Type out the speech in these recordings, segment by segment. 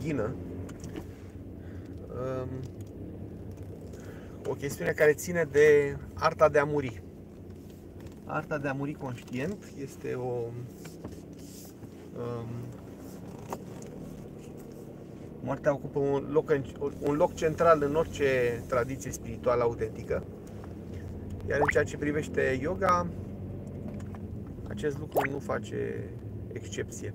ghină. O chestiune care ține de arta de a muri. Arta de a muri conștient este moartea ocupă un loc central în orice tradiție spirituală autentică. Iar în ceea ce privește yoga, acest lucru nu face excepție.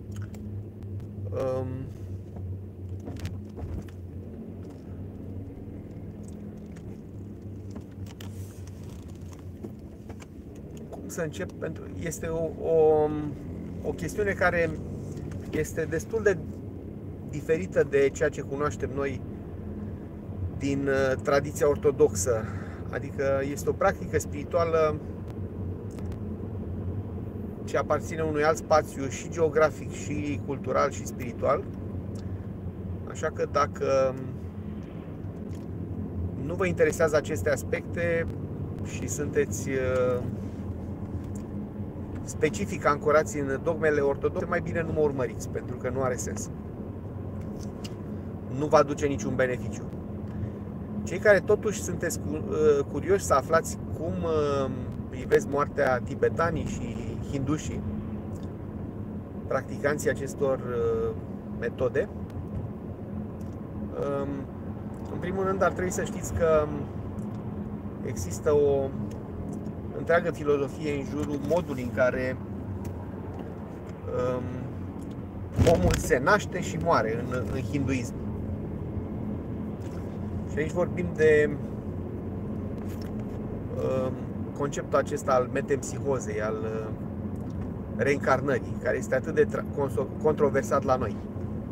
Cum să încep? Este o chestiune care este destul de diferită de ceea ce cunoaștem noi din tradiția ortodoxă. Adică este o practică spirituală ce aparține unui alt spațiu și geografic, și cultural, și spiritual. Așa că dacă nu vă interesează aceste aspecte și sunteți specific ancorați în dogmele ortodoxe, mai bine nu mă urmăriți, pentru că nu are sens. Nu va aduce niciun beneficiu. Cei care totuși sunteți curioși să aflați cum privesc moartea tibetanii și hindușii, practicanții acestor metode, în primul rând ar trebui să știți că există o întreagă filozofie în jurul modului în care omul se naște și moare în hinduism. Și aici vorbim de conceptul acesta al metempsihozei, al reîncarnării, care este atât de controversat la noi.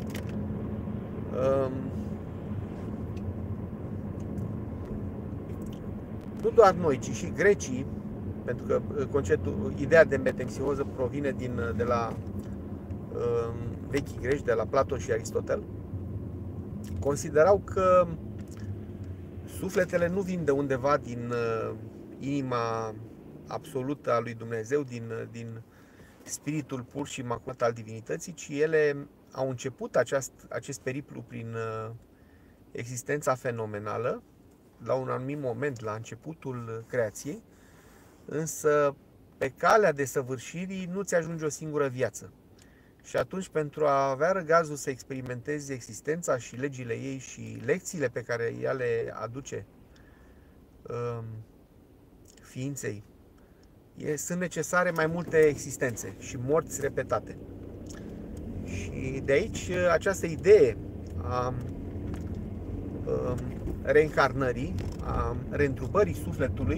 Nu doar noi, ci și grecii, pentru că ideea de metempsihoză provine de la vechii greci, de la Platon și Aristotel, considerau că sufletele nu vin de undeva din inima absolută a lui Dumnezeu, din spiritul pur și imaculat al divinității, ci ele au început acest periplu prin existența fenomenală, la un anumit moment, la începutul creației, însă pe calea desăvârșirii nu ți ajunge o singură viață. Și atunci, pentru a avea răgazul să experimentezi existența și legile ei și lecțiile pe care ea le aduce ființei, sunt necesare mai multe existențe și morți repetate. Și de aici această idee a reîncarnării, a reîntrupării sufletului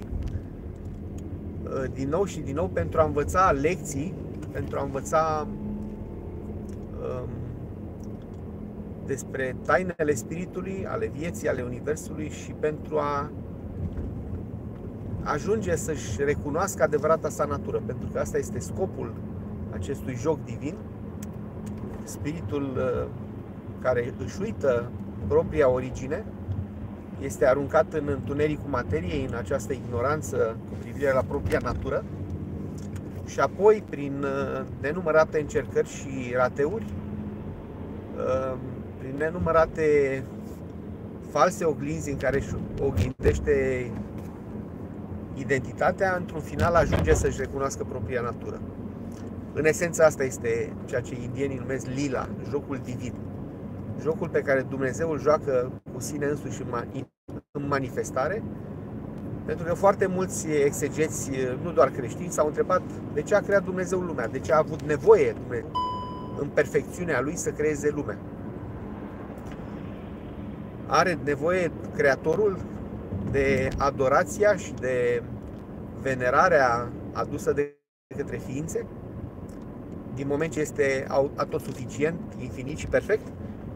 din nou și din nou, pentru a învăța lecții, pentru a învăța despre tainele spiritului, ale vieții, ale universului, și pentru a ajunge să-și recunoască adevărata sa natură, pentru că asta este scopul acestui joc divin. Spiritul care își uită propria origine este aruncat în întunericul materiei, în această ignoranță cu privire la propria natură, și apoi, prin nenumărate încercări și rateuri, prin nenumărate false oglinzi în care își oglindește identitatea, într-un final ajunge să-și recunoască propria natură. În esență, asta este ceea ce indienii numesc lila, jocul divin. Jocul pe care Dumnezeu îl joacă cu sine însuși în manifestare, pentru că foarte mulți exegeți, nu doar creștini, s-au întrebat de ce a creat Dumnezeu lumea, de ce a avut nevoie în perfecțiunea Lui să creeze lumea. Are nevoie Creatorul de adorația și de venerarea adusă de către ființe, din moment ce este autosuficient, infinit și perfect?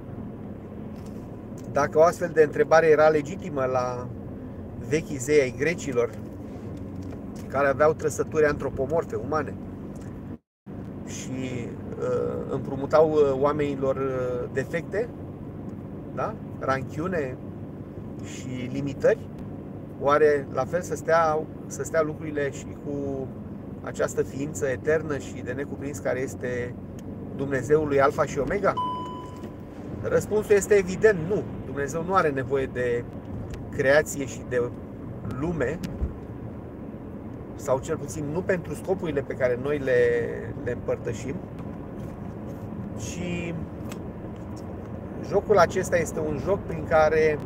Dacă o astfel de întrebare era legitimă la vechii zei ai grecilor, care aveau trăsături antropomorfe, umane, și împrumutau oamenilor defecte, da? Ranchiune și limitări, oare la fel să stea lucrurile și cu această ființă eternă și de necuprins care este Dumnezeul lui Alfa și Omega? Răspunsul este evident nu. Dumnezeu nu are nevoie de creație și de lume, sau cel puțin nu pentru scopurile pe care noi le împărtășim, ci jocul acesta este un joc prin care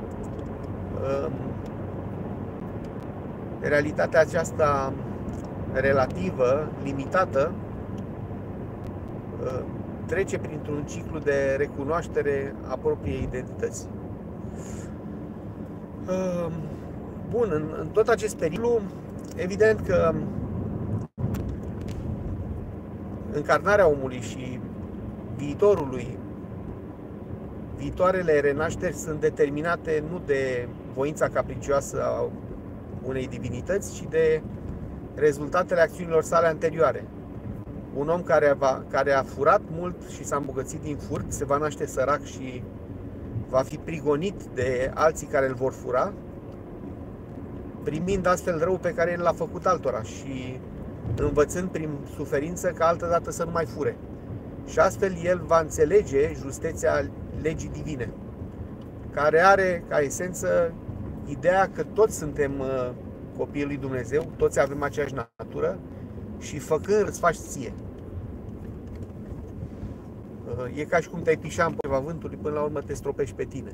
realitatea aceasta relativă, limitată, trece printr-un ciclu de recunoaștere a propriei identități. Bun, în tot acest pericol, evident că încarnarea omului și viitoarele renașteri sunt determinate nu de voința capricioasă a unei divinități, ci de rezultatele acțiunilor sale anterioare. Un om care a furat mult și s-a îmbogățit din furt se va naște sărac și va fi prigonit de alții care îl vor fura, primind astfel rău pe care el l-a făcut altora și învățând prin suferință ca altădată să nu mai fure. Și astfel el va înțelege justeția legii divine, care are ca esență ideea că toți suntem copiii lui Dumnezeu, toți avem aceeași natură și făcând îți faci ție. E ca și cum te-ai pișa împotriva vântului, până la urmă te stropești pe tine.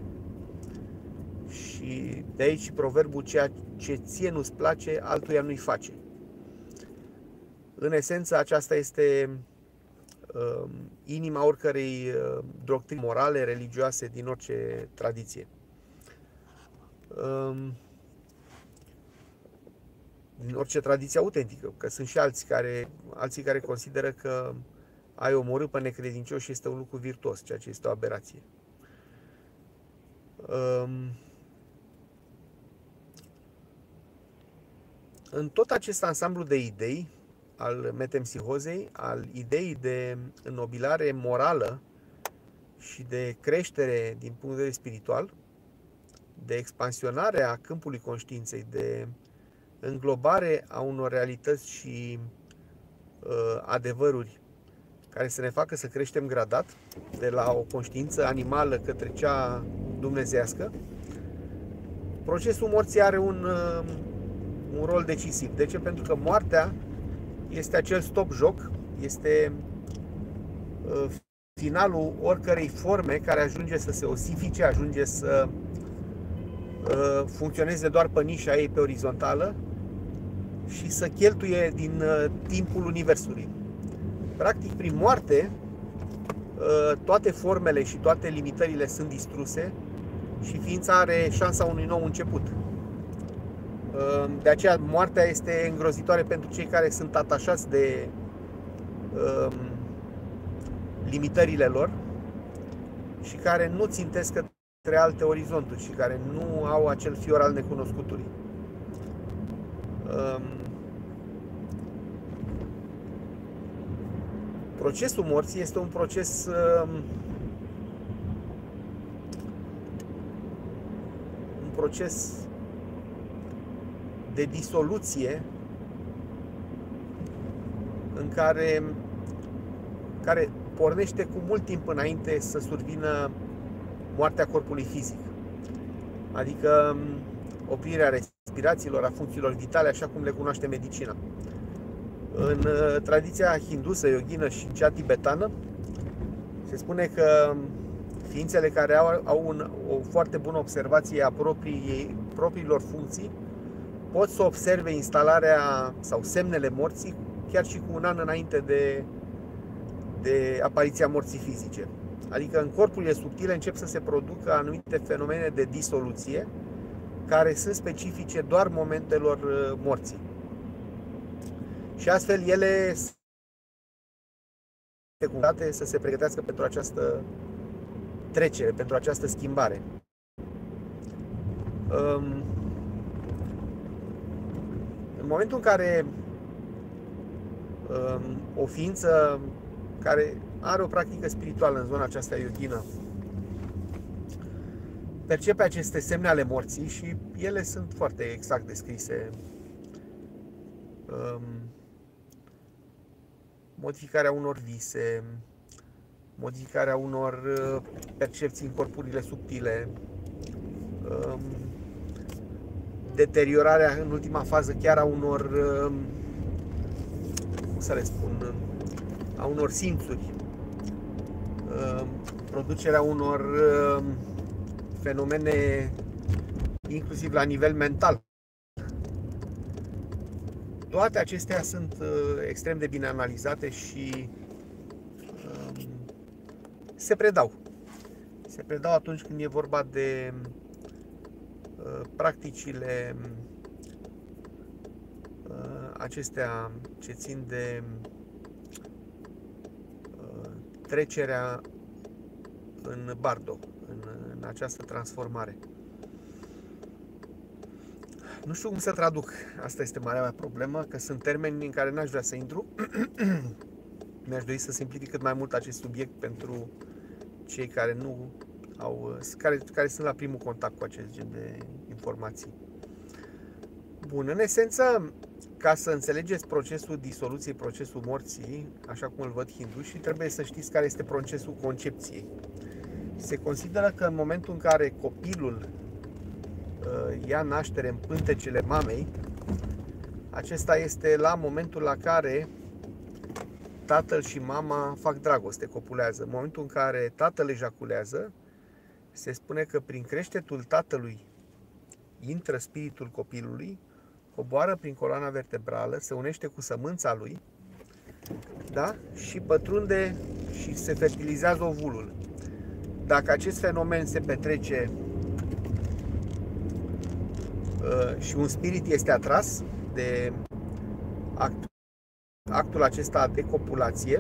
Și de aici proverbul: ceea ce ție nu-ți place, altuia nu-i face. În esență, aceasta este inima oricărei doctrini morale, religioase, din orice tradiție. Din orice tradiție autentică, că sunt și alții care consideră că a-i omorât pe necredincioși este un lucru virtuos, ceea ce este o aberație. În tot acest ansamblu de idei al metempsihozei, al ideii de înnobilare morală și de creștere din punct de vedere spiritual, de expansionare a câmpului conștiinței, de înglobare a unor realități și adevăruri care să ne facă să creștem gradat de la o conștiință animală către cea dumnezeiască, procesul morții are un rol decisiv. De ce? Pentru că moartea este acel stop-joc, este finalul oricărei forme care ajunge să se osifice, ajunge să funcționeze doar pe nișa ei, pe orizontală, și să cheltuie din timpul universului. Practic, prin moarte, toate formele și toate limitările sunt distruse și ființa are șansa unui nou început. De aceea, moartea este îngrozitoare pentru cei care sunt atașați de limitările lor și care nu țintesc către alte orizonturi și care nu au acel fior al necunoscutului. Procesul morții este un proces de disoluție în care pornește cu mult timp înainte să survină moartea corpului fizic. Adică oprirea respirațiilor, a funcțiilor vitale, așa cum le cunoaște medicina. În tradiția hindusă, yoghină și cea tibetană, se spune că ființele care au o foarte bună observație a propriilor funcții pot să observe instalarea sau semnele morții chiar și cu un an înainte de apariția morții fizice. Adică în corpurile subtile încep să se producă anumite fenomene de disoluție care sunt specifice doar momentelor morții. Și astfel ele să se pregătească pentru această trecere, pentru această schimbare. În momentul în care o ființă care are o practică spirituală în zona aceasta yoghină percepe aceste semne ale morții, și ele sunt foarte exact descrise: modificarea unor vise, modificarea unor percepții în corpurile subtile, deteriorarea în ultima fază chiar a unor, cum să le spun, a unor simțuri, producerea unor fenomene inclusiv la nivel mental. Toate acestea sunt extrem de bine analizate și se predau. Se predau atunci când e vorba de practicile acestea ce țin de trecerea în bardo, în această transformare. Nu știu cum să traduc, asta este marea mea problemă, că sunt termeni în care n-aș vrea să intru. Mi-aș dori să simplific cât mai mult acest subiect pentru cei care nu au, care sunt la primul contact cu acest gen de informații. Bun, în esență, ca să înțelegeți procesul disoluției, procesul morții, așa cum îl văd hindușii, trebuie să știți care este procesul concepției. Se consideră că în momentul în care copilul ia naștere în pântecele mamei, acesta este la momentul la care tatăl și mama fac dragoste, copulează. În momentul în care tatăl ejaculează, se spune că prin creștetul tatălui intră spiritul copilului, coboară prin coloana vertebrală, se unește cu sămânța lui, da? Și pătrunde și se fertilizează ovulul. Dacă acest fenomen se petrece și un spirit este atras de actul acesta de copulație,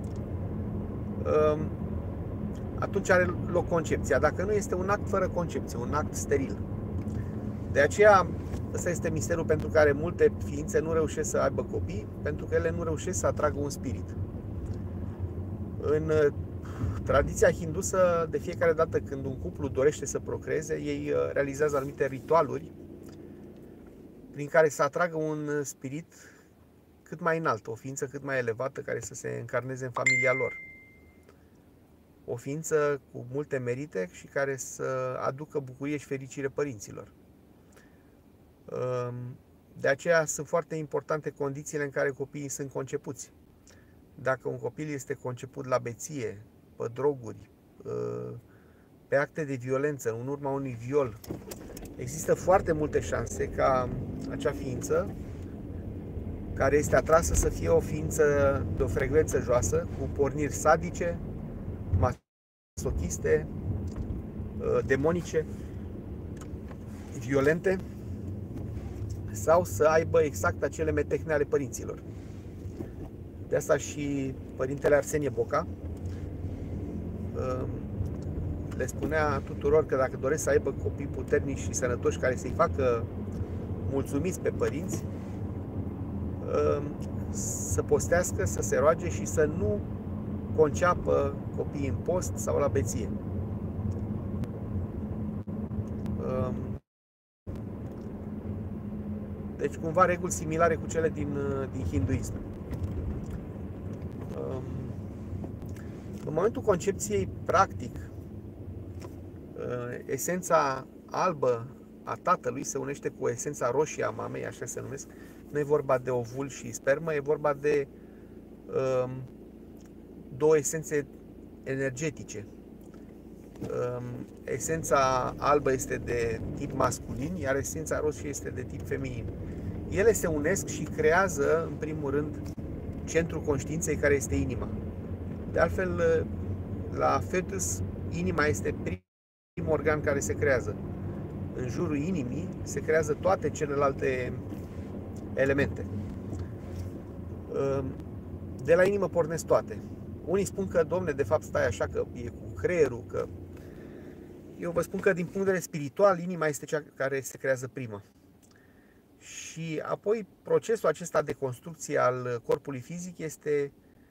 atunci are loc concepția. Dacă nu, este un act fără concepție, un act steril. De aceea, ăsta este misterul pentru care multe ființe nu reușesc să aibă copii, pentru că ele nu reușesc să atragă un spirit. În tradiția hindusă, de fiecare dată când un cuplu dorește să procreeze, ei realizează anumite ritualuri prin care să atragă un spirit cât mai înalt, o ființă cât mai elevată care să se încarneze în familia lor. O ființă cu multe merite și care să aducă bucurie și fericire părinților. De aceea sunt foarte importante condițiile în care copiii sunt concepuți. Dacă un copil este conceput la beție, pe droguri, pe acte de violență, în urma unui viol, există foarte multe șanse ca acea ființă care este atrasă să fie o ființă de o frecvență joasă, cu porniri sadice, masochiste, demonice, violente, sau să aibă exact acele metehne ale părinților. De asta și părintele Arsenie Boca le spunea tuturor că dacă doresc să aibă copii puternici și sănătoși care să-i facă mulțumiți pe părinți, să postească, să se roage și să nu conceapă copiii în post sau la beție. Deci cumva reguli similare cu cele din hinduism. În momentul concepției, practic, esența albă a tatălui se unește cu esența roșie a mamei, așa se numesc. Nu e vorba de ovul și spermă, e vorba de două esențe energetice. Esența albă este de tip masculin, iar esența roșie este de tip feminin. Ele se unesc și creează, în primul rând, centrul conștiinței, care este inima. De altfel, la fetus, inima este primul organ care se creează. În jurul inimii se creează toate celelalte elemente. De la inimă pornesc toate. Unii spun că, domne, de fapt stai așa, că e cu creierul, că... Eu vă spun că, din punct de vedere spiritual, inima este cea care se creează primă. Și apoi procesul acesta de construcție al corpului fizic este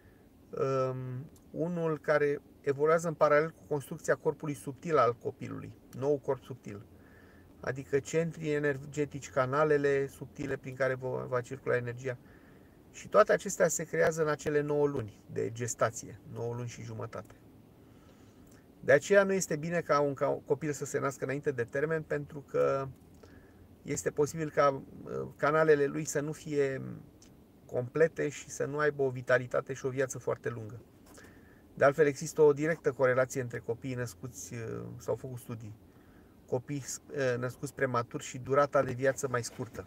unul care evoluează în paralel cu construcția corpului subtil al copilului, nou corp subtil. Adică centrii energetici, canalele subtile prin care va circula energia. Și toate acestea se creează în acele 9 luni de gestație, 9 luni și jumătate. De aceea nu este bine ca un copil să se nască înainte de termen, pentru că este posibil ca canalele lui să nu fie complete și să nu aibă o vitalitate și o viață foarte lungă. De altfel, există o directă corelație între copiii născuți, s-au făcut studii, copii născuți prematur și durata de viață mai scurtă.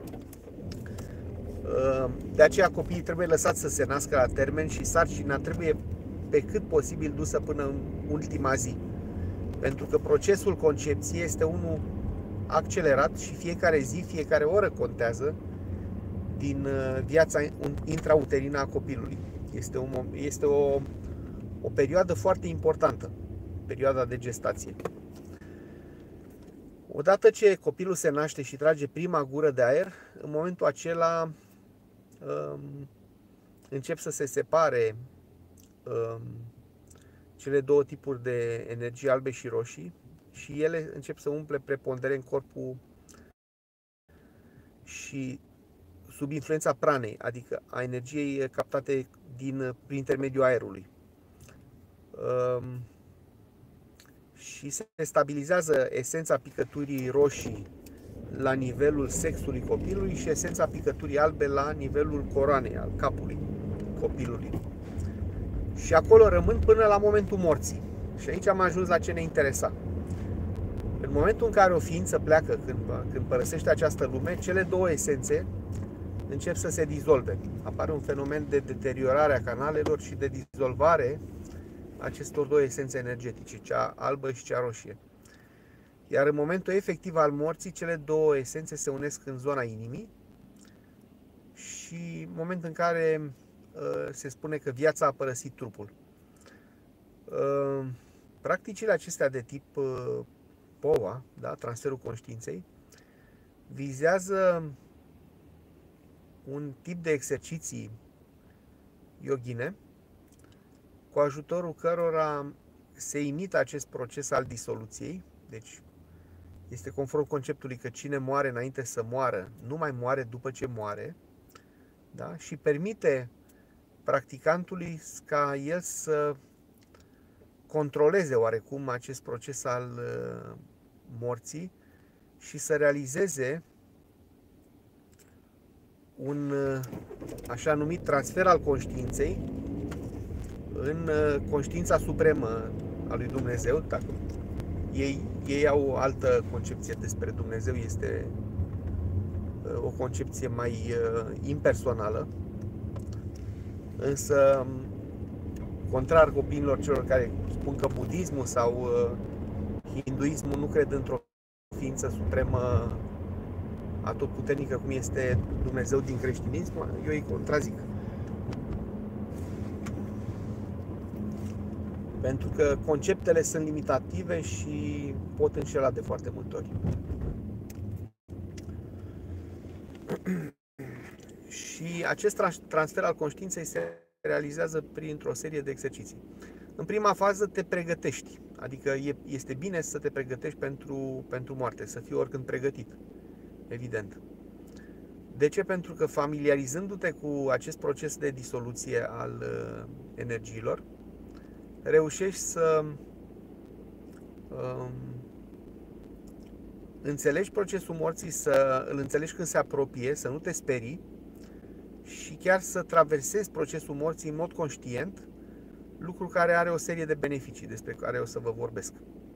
De aceea copiii trebuie lăsați să se nască la termen și sarcina trebuie pe cât posibil dusă până în ultima zi. Pentru că procesul concepției este unul accelerat și fiecare zi, fiecare oră contează din viața intrauterină a copilului. Este o perioadă foarte importantă, perioada de gestație. Odată ce copilul se naște și trage prima gură de aer, în momentul acela încep să se separe cele două tipuri de energie, albe și roșii, și ele încep să umple preponderent corpul și sub influența pranei, adică a energiei captate prin intermediul aerului. Și se stabilizează esența picăturii roșii la nivelul sexului copilului și esența picăturii albe la nivelul coroanei, al capului copilului. Și acolo rămân până la momentul morții. Și aici am ajuns la ce ne interesa. În momentul în care o ființă pleacă, când părăsește această lume, cele două esențe încep să se dizolve. Apare un fenomen de deteriorare a canalelor și de dizolvare acestor două esențe energetice, cea albă și cea roșie. Iar în momentul efectiv al morții, cele două esențe se unesc în zona inimii și moment în care se spune că viața a părăsit trupul. Practicile acestea de tip POA, da, transferul conștiinței, vizează un tip de exerciții yoghine cu ajutorul cărora se imită acest proces al disoluției. Deci este conform conceptului că cine moare înainte să moară nu mai moare după ce moare, da? Și permite practicantului ca el să controleze oarecum acest proces al morții și să realizeze un așa numit transfer al conștiinței în conștiința supremă a lui Dumnezeu. Dacă ei au o altă concepție despre Dumnezeu, este o concepție mai impersonală, însă contrar copiilor celor care spun că budismul sau hinduismul nu cred într-o ființă supremă atotputernică cum este Dumnezeu din creștinism, eu îi contrazic. Pentru că conceptele sunt limitative și pot înșela de foarte multe ori. Și acest transfer al conștiinței se realizează printr-o serie de exerciții. În prima fază te pregătești, adică este bine să te pregătești pentru moarte, să fii oricând pregătit, evident. De ce? Pentru că familiarizându-te cu acest proces de disoluție al energiilor, reușești să înțelegi procesul morții, să îl înțelegi când se apropie, să nu te sperii și chiar să traversezi procesul morții în mod conștient, lucru care are o serie de beneficii despre care o să vă vorbesc.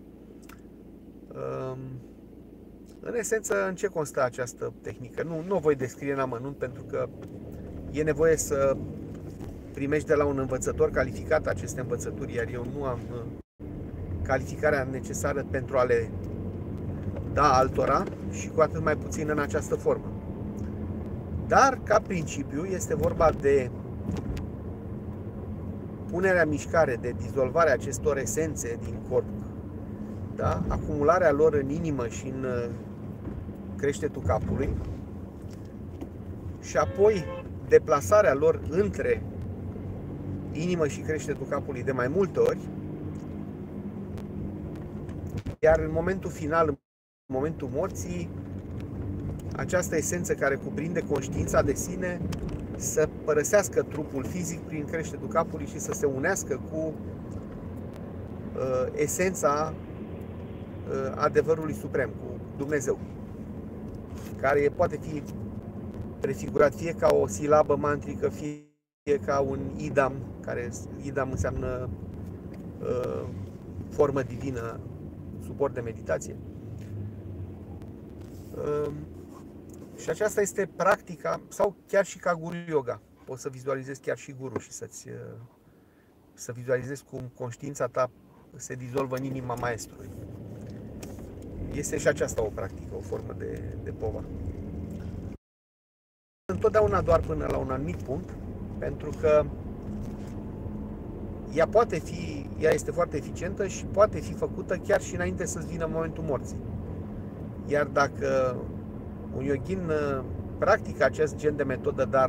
În esență, în ce constă această tehnică? Nu o voi descrie în amănunt, pentru că e nevoie să primești de la un învățător calificat aceste învățături, iar eu nu am calificarea necesară pentru a le da altora și cu atât mai puțin în această formă. Dar, ca principiu, este vorba de punerea în mișcare, de dizolvarea acestor esențe din corp, da? Acumularea lor în inimă și în creștetul capului și apoi deplasarea lor între inimă și creștetul capului de mai multe ori, iar în momentul final, în momentul morții, această esență care cuprinde conștiința de sine să părăsească trupul fizic prin creștetul capului și să se unească cu esența adevărului suprem, cu Dumnezeu, care poate fi prefigurat fie ca o silabă mantrică, fie ca un idam, care idam înseamnă formă divină, suport de meditație. Și aceasta este practica, sau chiar și ca guru yoga. Poți să vizualizezi chiar și guru și să vizualizezi cum conștiința ta se dizolvă în inima maestrului. Este și aceasta o practică, o formă de pova. Întotdeauna doar până la un anumit punct, pentru că ea este foarte eficientă și poate fi făcută chiar și înainte să-ți vină momentul morții. Iar dacă un yoghin practică acest gen de metodă, dar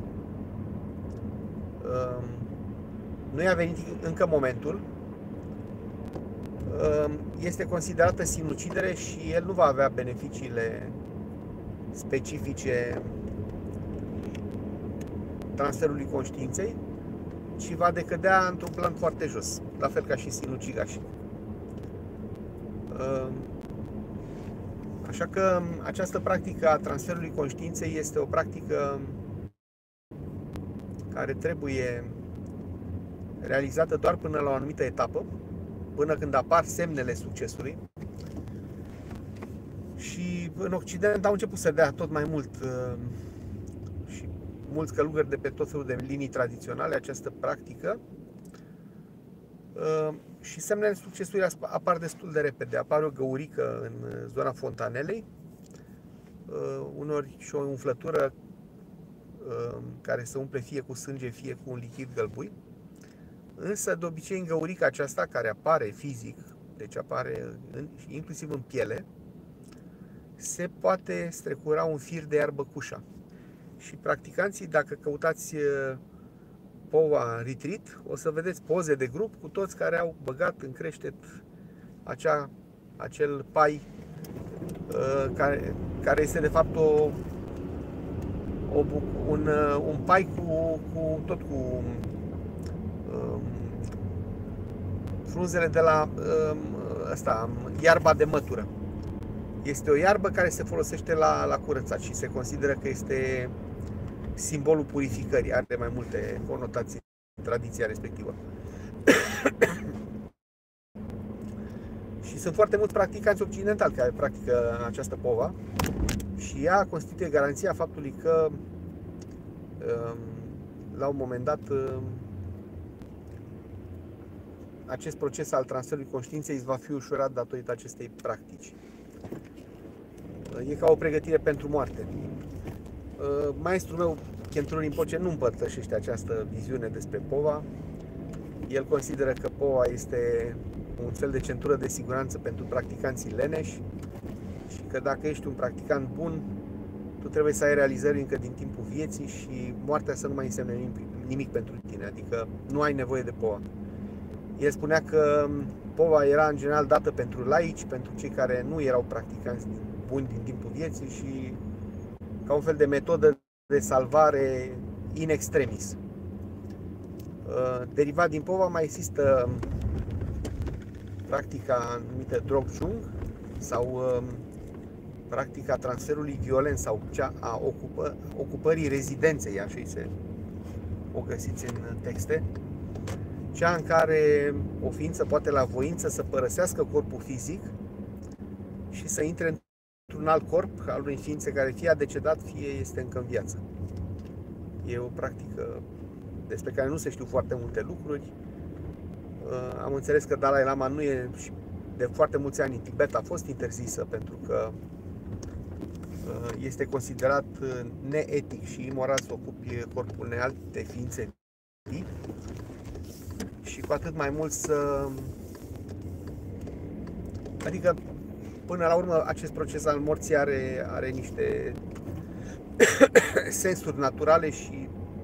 nu i-a venit încă momentul, este considerată sinucidere și el nu va avea beneficiile specifice transferului conștiinței, ci va decădea într-un plan foarte jos, la fel ca și sinucigașii. Așa că această practică a transferului conștiinței este o practică care trebuie realizată doar până la o anumită etapă, până când apar semnele succesului. Și în Occident au început să dea tot mai mult și mulți călugări de pe tot felul de linii tradiționale această practică, și semnele succesului apar destul de repede. Apare o găurică în zona fontanelei, uneori și o umflătură care se umple fie cu sânge, fie cu un lichid gălbui. Însă, de obicei, în găurica aceasta, care apare fizic, deci apare inclusiv în piele, se poate strecura un fir de iarbă cușa. Și practicanții, dacă căutați pova retreat, o să vedeți poze de grup cu toți care au băgat în creștet acel pai, care este de fapt un pai cu frunzele de la iarba de mătură. Este o iarbă care se folosește la curățat și se consideră că este simbolul purificării. Are mai multe conotații în tradiția respectivă. Și sunt foarte mulți practicanți occidentali care practică această pova și ea constituie garanția faptului că la un moment dat acest proces al transferului conștiinței îți va fi ușurat datorită acestei practici. E ca o pregătire pentru moarte. Maestrul meu, Khentrul Rinpoche, nu împărtășește această viziune despre pova. El consideră că pova este un fel de centură de siguranță pentru practicanții leneși și că dacă ești un practicant bun, tu trebuie să ai realizări încă din timpul vieții și moartea să nu mai însemne nimic pentru tine, adică nu ai nevoie de pova. El spunea că pova era în general dată pentru laici, pentru cei care nu erau practicanți buni din timpul vieții și ca un fel de metodă de salvare in extremis. Derivat din pova mai există practica numită Drogchung sau practica transferului violent sau cea a ocupării rezidenței, așa o găsiți în texte, cea în care o ființă poate la voință să părăsească corpul fizic și să intre într-un alt corp al unei ființe care fie a decedat, fie este încă în viață. E o practică despre care nu se știu foarte multe lucruri. Am înțeles că Dalai Lama nu e, și de foarte mulți ani în Tibet a fost interzisă pentru că este considerat neetic și imoral să ocupi corpul unei alte ființe vii. Și cu atât mai mult adică până la urmă acest proces al morții are niște sensuri naturale și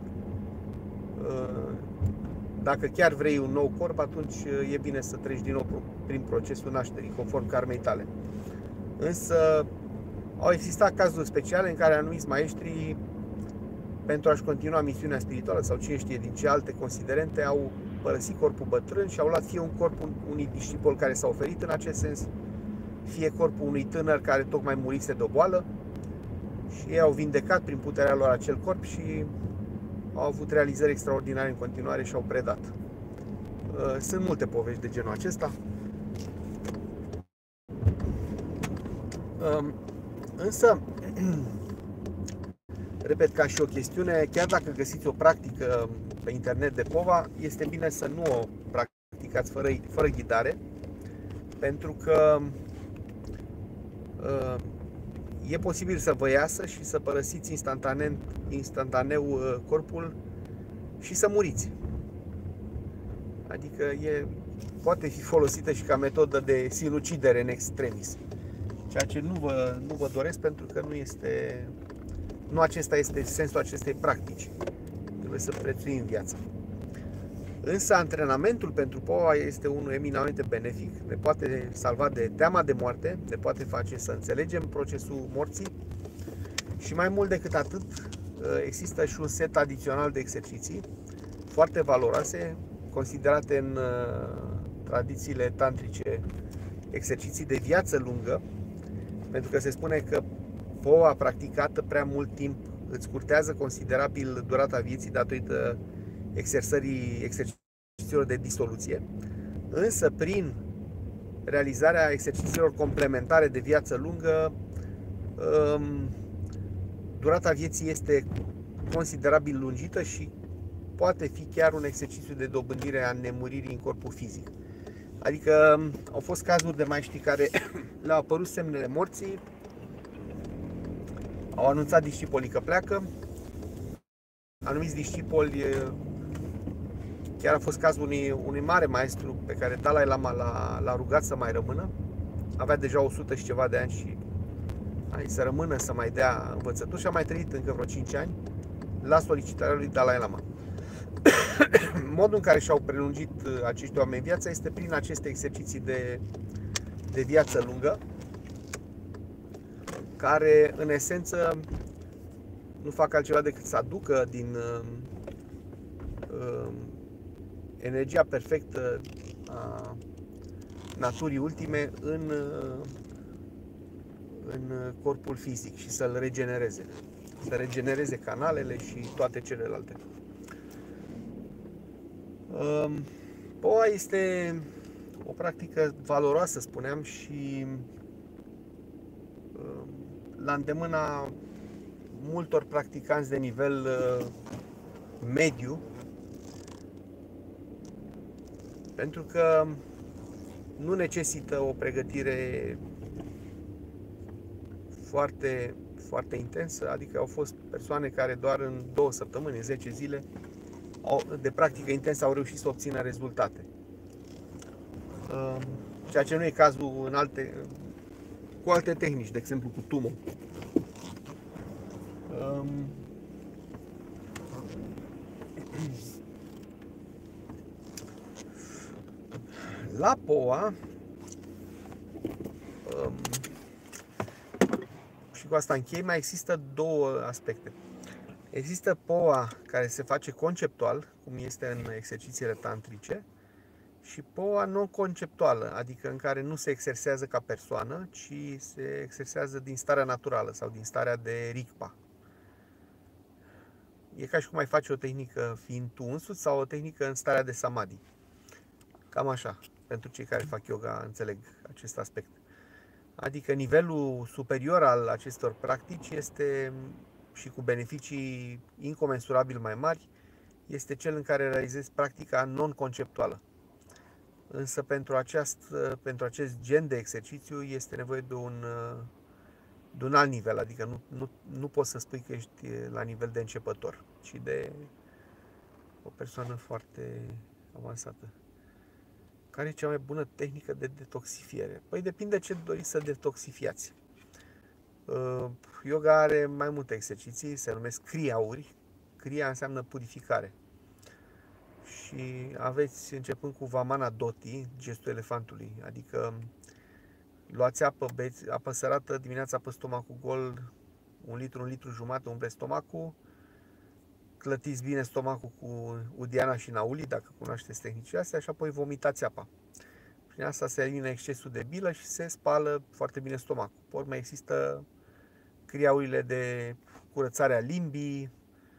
dacă chiar vrei un nou corp, atunci e bine să treci din nou prin procesul nașterii, conform karmei tale. Însă au existat cazuri speciale în care anumiți maestri, pentru a-și continua misiunea spirituală sau cine știe din ce alte considerente, au părăsi corpul bătrân și au luat fie un corp unui discipol care s-a oferit în acest sens, fie corpul unui tânăr care tocmai murise de o boală, și ei au vindecat prin puterea lor acel corp și au avut realizări extraordinare în continuare și au predat. Sunt multe povești de genul acesta. Însă, repet, ca și o chestiune, chiar dacă găsiți o practică pe internet de POVA, este bine să nu o practicați fără ghidare, pentru că e posibil să vă iasă și să părăsiți instantaneu corpul și să muriți. Adică poate fi folosită și ca metodă de sinucidere în extremis. Ceea ce nu vă doresc, pentru că nu acesta este sensul acestei practici. Trebuie să prețuim viața. Însă antrenamentul pentru POVA este unul eminamente benefic. Ne poate salva de teama de moarte, ne poate face să înțelegem procesul morții și mai mult decât atât, există și un set adițional de exerciții foarte valoroase, considerate în tradițiile tantrice exerciții de viață lungă, pentru că se spune că POVA practicată prea mult timp îți scurtează considerabil durata vieții datorită exercițiilor de disoluție, însă prin realizarea exercițiilor complementare de viață lungă, durata vieții este considerabil lungită și poate fi chiar un exercițiu de dobândire a nemuririi în corpul fizic. Adică au fost cazuri de maiștri care le-au apărut semnele morții, au anunțat discipolii că pleacă. Anumiți discipoli, chiar a fost cazul unui mare maestru pe care Dalai Lama l-a rugat să mai rămână. Avea deja 100 și ceva de ani și a zis să rămână, să mai dea învățături și a mai trăit încă vreo 5 ani la solicitarea lui Dalai Lama. Modul în care și-au prelungit acești oameni viața este prin aceste exerciții de viață lungă, care în esență nu fac altceva decât să aducă din energia perfectă a naturii ultime în corpul fizic și să-l regenereze. Să regenereze canalele și toate celelalte. POVA este o practică valoroasă, spuneam, și la îndemâna multor practicanți de nivel mediu, pentru că nu necesită o pregătire foarte, foarte intensă, adică au fost persoane care doar în 2 săptămâni, în 10 zile de practică intensă au reușit să obțină rezultate. Ceea ce nu e cazul cu alte tehnici, de exemplu cu Tummo. La POVA, și cu asta închei, mai există 2 aspecte. Există POVA care se face conceptual, cum este în exercițiile tantrice, și POVA non-conceptuală, adică în care nu se exersează ca persoană, ci se exersează din starea naturală sau din starea de Rigpa. E ca și cum ai face o tehnică fiind tu însuți sau o tehnică în starea de Samadhi. Cam așa, pentru cei care fac yoga înțeleg acest aspect. Adică nivelul superior al acestor practici este, și cu beneficii incomensurabil mai mari, este cel în care realizezi practica non-conceptuală. Însă pentru acest gen de exercițiu este nevoie de un alt nivel, adică nu poți să spui că ești la nivel de începător, ci de o persoană foarte avansată. Care e cea mai bună tehnică de detoxifiere? Păi depinde ce doriți să detoxifiați. Yoga are mai multe exerciții, se numesc kriyauri. Kriya înseamnă purificare. Și aveți, începând cu Vamana Doti, gestul elefantului, adică luați apă, beți apă sărată, dimineața pe stomacul gol, 1 litru, 1 litru jumate, umpleți stomacul, clătiți bine stomacul cu Udiana și Nauli, dacă cunoașteți tehnicile astea, și apoi vomitați apa. Prin asta se elimină excesul de bilă și se spală foarte bine stomacul. Pe urmă există criaurile de curățare a limbii,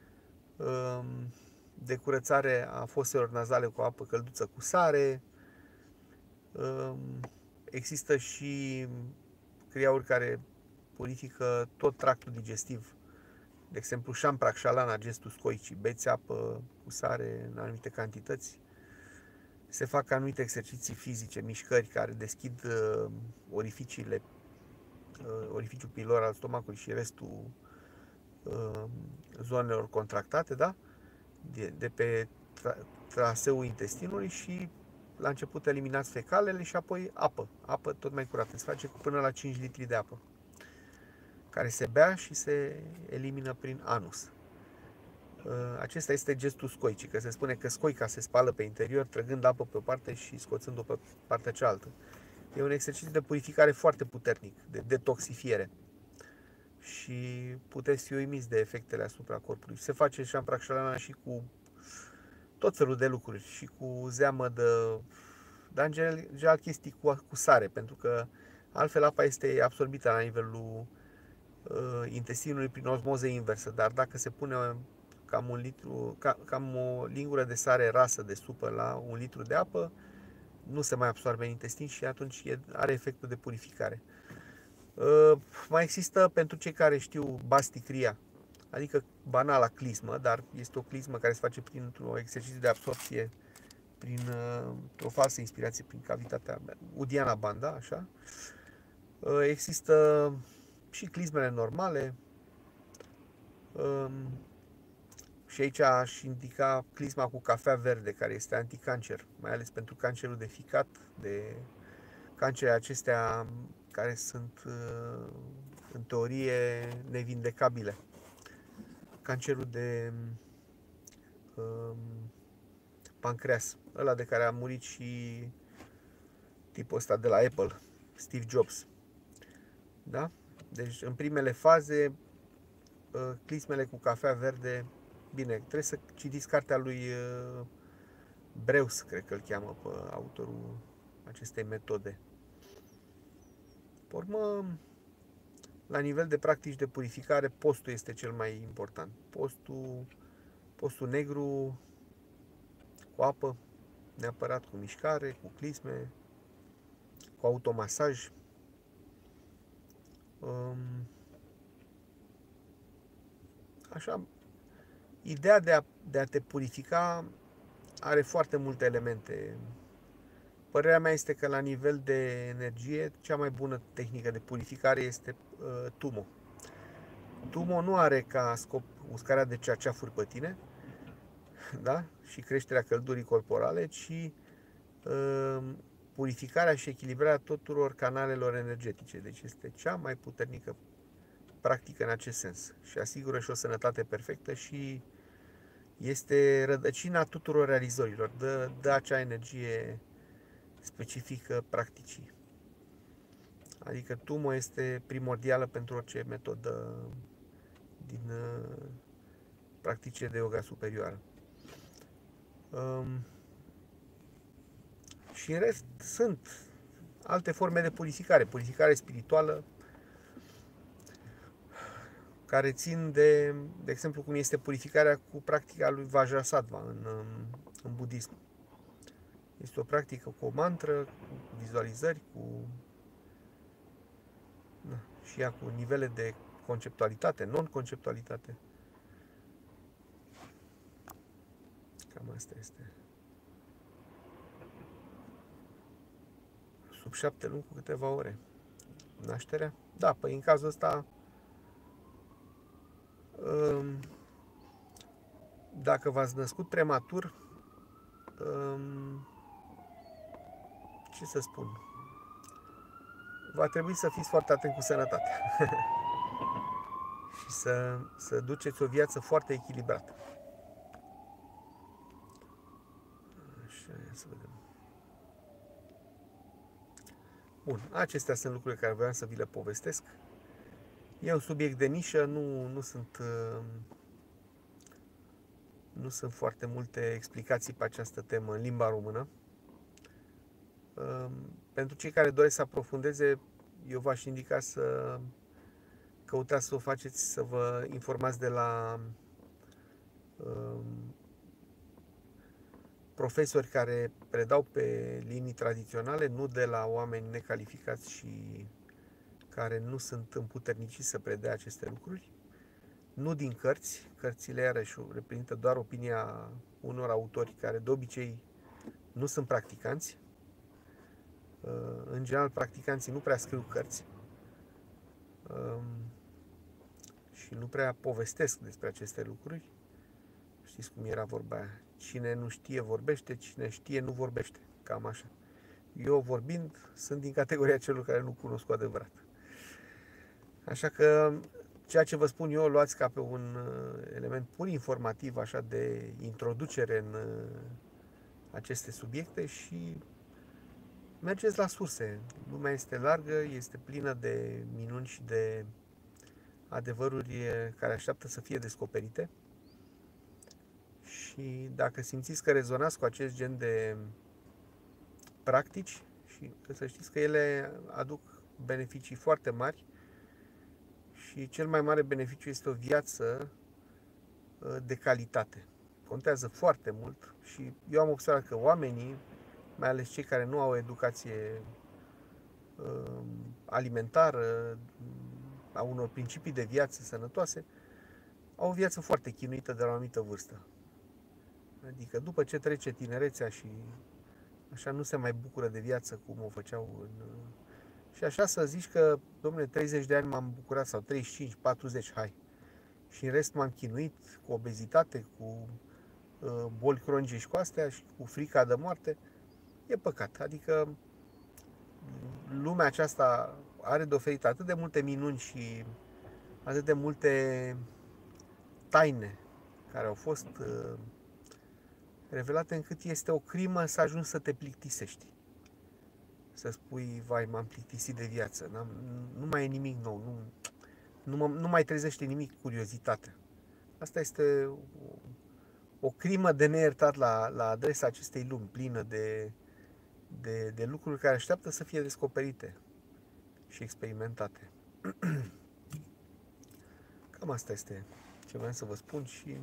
de curățare a foselor nazale cu apă călduță cu sare. Există și criauri care purifică tot tractul digestiv. De exemplu, Shamprakshalana, gestul scoicii. Beți apă cu sare în anumite cantități. Se fac anumite exerciții fizice, mișcări care deschid orificiul pilor al stomacului și restul zonelor contractate, da? De pe traseul intestinului și la început eliminați fecalele și apoi apă tot mai curată. Se face cu până la 5 litri de apă, care se bea și se elimină prin anus. Acesta este gestul scoicii, că se spune că scoica se spală pe interior, trăgând apă pe o parte și scoțând-o pe partea cealaltă. E un exercițiu de purificare foarte puternic, de detoxifiere. Și puteți fi uimiți de efectele asupra corpului. Se face Shamprakshalana și cu tot felul de lucruri, și cu zeamă dar în general chestii cu sare, pentru că altfel apa este absorbită la nivelul intestinului prin osmoză inversă, dar dacă se pune cam o lingură de sare rasă de supă la 1 litru de apă, nu se mai absorbe în intestin și atunci are efectul de purificare. Mai există, pentru cei care știu, basticria, adică banala clismă, dar este o clismă care se face printr-un exercițiu de absorpție, o falsă inspirație prin cavitatea Udiana Bandha, așa. Există și clismele normale. Și aici aș indica clisma cu cafea verde, care este anticancer, mai ales pentru cancerul de ficat, de cancere acestea care sunt în teorie nevindecabile. Cancerul de pancreas, ăla de care a murit și tipul ăsta de la Apple, Steve Jobs. Da? Deci în primele faze, clismele cu cafea verde, bine, trebuie să citiți cartea lui Breus, cred că îl cheamă pe autorul acestei metode. Pe urmă, la nivel de practici de purificare, postul este cel mai important. Postul negru, cu apă, neapărat cu mișcare, cu clisme, cu automasaj. Așa, ideea de a te purifica are foarte multe elemente. Părerea mea este că la nivel de energie, cea mai bună tehnică de purificare este Tumo. Tumo nu are ca scop uscarea de cearceafuri pe tine, da? Și creșterea căldurii corporale, ci purificarea și echilibrarea tuturor canalelor energetice. Deci este cea mai puternică practică în acest sens și asigură și o sănătate perfectă și este rădăcina tuturor realizărilor, dă acea energie specifică practicii. Adică Tumo este primordială pentru orice metodă din practice de yoga superioară. Și în rest sunt alte forme de purificare spirituală, care țin de exemplu, cum este purificarea cu practica lui Vajrasattva în budism. Este o practică cu o mantră, cu vizualizări, și ea cu nivele de conceptualitate, non-conceptualitate. Cam asta este. Sub 7 luni cu câteva ore. Nașterea? Da, păi în cazul ăsta, dacă v-ați născut prematur, ce să spun, va trebui să fiți foarte atent cu sănătatea și să duceți o viață foarte echilibrată. Așa, să vedem. Bun, acestea sunt lucrurile care voiam să vi le povestesc. E un subiect de nișă, nu sunt Nu sunt foarte multe explicații pe această temă în limba română. Pentru cei care doresc să aprofundeze, eu v-aș indica să căutați să o faceți, să vă informați de la profesori care predau pe linii tradiționale, nu de la oameni necalificați și care nu sunt împuterniciți să predea aceste lucruri, nu din cărți. Cărțile iarăși reprezintă doar opinia unor autori care de obicei nu sunt practicanți. În general, practicanții nu prea scriu cărți și nu prea povestesc despre aceste lucruri. Știți cum era vorba aia? Cine nu știe vorbește, cine știe nu vorbește. Cam așa. Eu vorbind sunt din categoria celor care nu cunosc cu adevărat. Așa că ceea ce vă spun eu luați ca pe un element pur informativ, așa, de introducere în aceste subiecte și mergeți la surse. Lumea este largă, este plină de minuni și de adevăruri care așteaptă să fie descoperite. Și dacă simțiți că rezonați cu acest gen de practici, și să știți că ele aduc beneficii foarte mari și cel mai mare beneficiu este o viață de calitate. Contează foarte mult și eu am observat că oamenii, mai ales cei care nu au o educație alimentară, au unor principii de viață sănătoase, au o viață foarte chinuită de la o anumită vârstă. Adică după ce trece tinerețea și așa nu se mai bucură de viață cum o făceau și așa să zici că, domnule, 30 de ani m-am bucurat sau 35, 40, hai. Și în rest m-am chinuit cu obezitate, cu boli cronice și cu astea și cu frica de moarte. E păcat. Adică lumea aceasta are de oferit atât de multe minuni și atât de multe taine care au fost revelate, încât este o crimă să ajungi să te plictisești. Să spui, vai, m-am plictisit de viață, nu mai e nimic nou, nu mai trezește nimic curiozitatea. Asta este o crimă de neiertat la adresa acestei lumi, plină de lucruri care așteaptă să fie descoperite și experimentate. Cam asta este ce vreau să vă spun și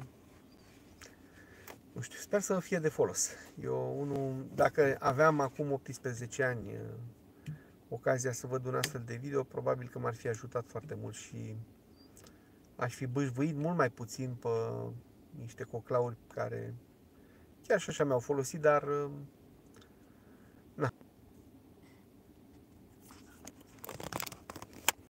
nu știu, sper să vă fie de folos. Dacă aveam acum 18 ani ocazia să văd un astfel de video, probabil că m-ar fi ajutat foarte mult și aș fi bâșbâit mult mai puțin pe niște coclauri care chiar și așa mi-au folosit, dar